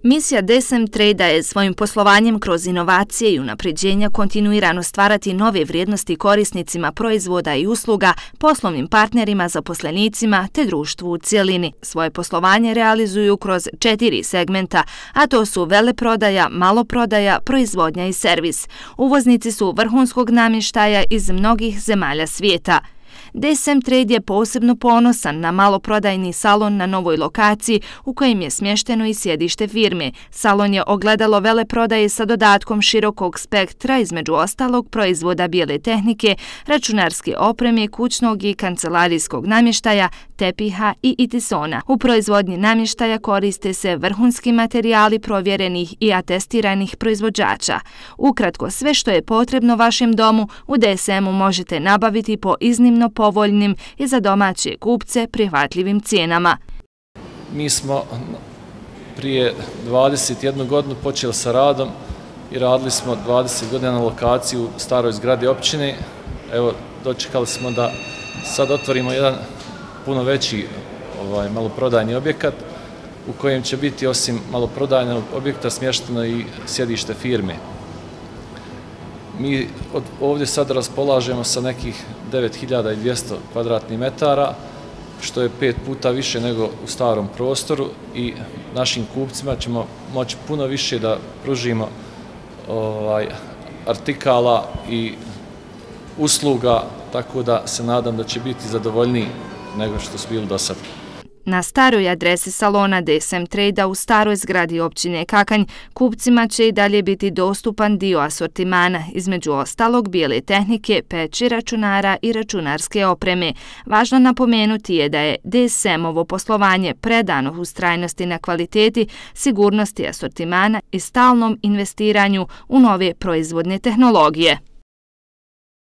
Misija DSM Trade je svojim poslovanjem kroz inovacije i unapređenja kontinuirano stvarati nove vrijednosti korisnicima proizvoda i usluga, poslovnim partnerima, zaposlenicima te društvu u cjelini. Svoje poslovanje realizuju kroz 4 segmenta, a to su veleprodaja, maloprodaja, proizvodnja i servis. Uvoznici su vrhunskog namještaja iz mnogih zemalja svijeta. DSM Trade je posebno ponosan na maloprodajni salon na novoj lokaciji u kojem je smješteno i sjedište firme. Salon je ogledalo veleprodaje sa dodatkom širokog spektra, između ostalog proizvoda bijele tehnike, računarske opreme, kućnog i kancelarijskog namještaja, tepiha i itisona. U proizvodnji namještaja koriste se vrhunski materijali provjerenih i atestiranih proizvođača. Ukratko, sve što je potrebno vašem domu u DSM-u možete nabaviti po iznimno povoljnim i za domaće kupce prihvatljivim cijenama. Mi smo prije 21 godinu počeli sa radom i radili smo 20 godina na lokaciji u staroj zgradi općine. Evo, dočekali smo da sad otvorimo jedan puno veći maloprodajni objekat u kojem će biti osim maloprodajnog objekta smješteno i sjedište firme. Mi ovdje sad raspolažemo sa nekih 9200 kvadratnih metara, što je 5 puta više nego u starom prostoru i našim kupcima ćemo moći puno više da pružimo artikala i usluga, tako da se nadam da će biti zadovoljniji nego što su bili do sada. Na staroj adresi salona DSM Trade-a u staroj zgradi općine Kakanj kupcima će i dalje biti dostupan dio asortimana, između ostalog bijele tehnike, peći, računara i računarske opreme. Važno napomenuti je da je DSM-ovo poslovanje predano ustrajnosti na kvaliteti, sigurnosti asortimana i stalnom investiranju u nove proizvodne tehnologije.